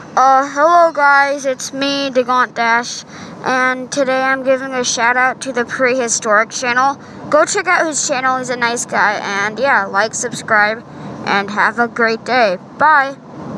Hello guys, it's me, Degaunt Dash, and today I'm giving a shout out to the Prehistoric channel. Go check out his channel, he's a nice guy, and yeah, like, subscribe, and have a great day. Bye!